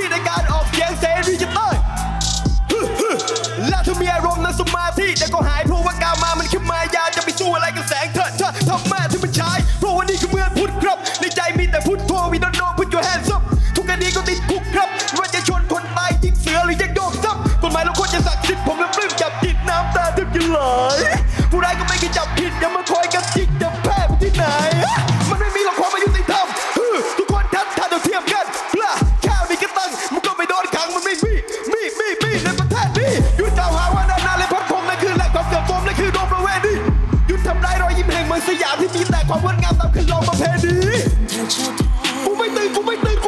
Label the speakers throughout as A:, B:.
A: ที่ในการออกเสียงเสรีจะต้อยและถ้ามีอารมณ์นั้นสมาธิแต่ก็หายเพราะว่ากาวมามันคือมายาจะไปสู้อะไรกับแสงเธอทำแม่ที่มันใช้เพราะวันนี้คือเมืองพุทธครับในใจมีแต่พุทธโธwe don't know put your hands up ทุกคดีก็ติดคุกครับว่าจะชนคนตายยิงเสือหรือจะโยกซับกฎหมายเราควรจะศักดิ์สิทธิ์ผมและปลื้มจับจิตน้ำตาแทบจะไหลผู้ร้ายก็ไม่เคยจับผิดอย่ามาคอยกันจิกจะแพ้ไปที่ไหนมันไม่มีหรอกความอายุติธรรมทุกคนทัดเราเทียมกันแค่มีกระตังมันก็ไม่โดนขังมันไม่มีในประเทศนี้ยุดเจ้าหาว่านาและพัดพงนั่นคือแหล่งความเสื่อมโทรมนั่นคือโดมประเวณียุดทำร้ายรอยยิ้มแห่งเมืองสยามที่มีแต่ความงดงามตามคันลองประเพณีกูไม่ตื่นทำเรื่องตื่น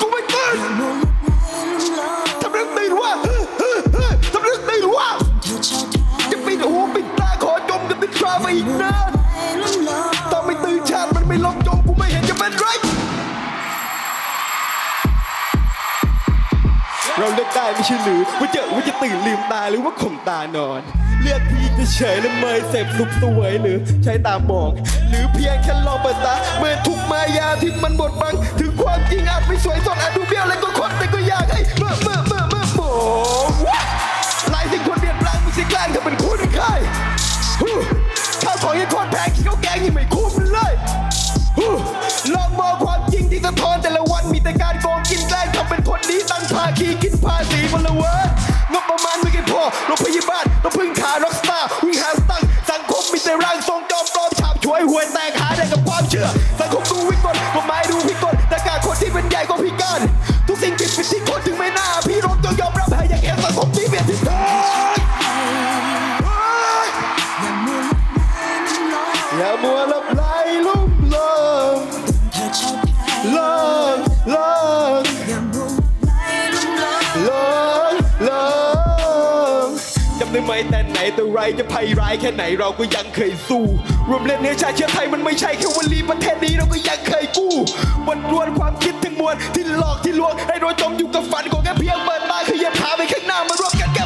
A: ว่าจะปิดหูปิดตาขอจมกันติดตราไปอีกนานถ้าไม่ตื่นชาติมันไม่ลงจมกูไม่เห็นจะเป็นไรเราเลือกได้ไม่ใช่หรือว่าจะตื่นลืมตาหรือว่าข่มตานอนเลือกที่จะเฉยและเมยเสพสุขสวยหรือใช้ตามองหรือเพียงแค่ลองเปิดตาเมื่อทุกมายาที่มันบดบังถึงความจริงอาจไม่สวยสดอาจดูเบี้ยวและก็คนแต่ก็อยากให้เมื่อมองหลายสิ่งคนเปลี่ยนแปลงไม่ใช่แกล้งถ้าเป็นคุณใครข้าวของยังโคตรแพงกินข้าวแกงยังไม่คุ้มเลยลองมองความจริงที่สะท้อนแต่ละวันมีแต่การโกงกินแกล้งทำเป็นคนดีตั้งภาคีกินภาษีมันละเว้ยงบประมาณไม่เพียงพอโรงพยาบาลต้องพึ่งขาร็อกสตาร์วิ่งหาสตังค์สังคมมีแต่ร่างทรงจอมปลอมฉาบฉวยหวยแตกหาได้กับความเชื่อสังคมดูวิกลกฎหมายดูพิกลแต่การคนที่เป็นใหญ่ก็พิการทุกสิ่งผิดเป็นที่คนถึงไม่น่าพี่รบต้องยอมรับให้อย่างเห็นสังคมที่เปลี่ยนทิศทางอย่ามัวลับไหลลุ่มลมจำได้ไหมแต่ไหนแต่ไรจะภัยร้ายแค่ไหนเราก็ยังเคยสู้รวมเล่นเนื้อชาติเชื้อไทยมันไม่ใช่แค่วลีประเทศนี้เราก็ยังเคยกู้วันรวนความคิดทั้งมวลที่หลอกที่ลวงให้เราจมอยู่กับฝันของแค่เพียงเปิดตาขยับขาไปข้างหน้ามารวมกัน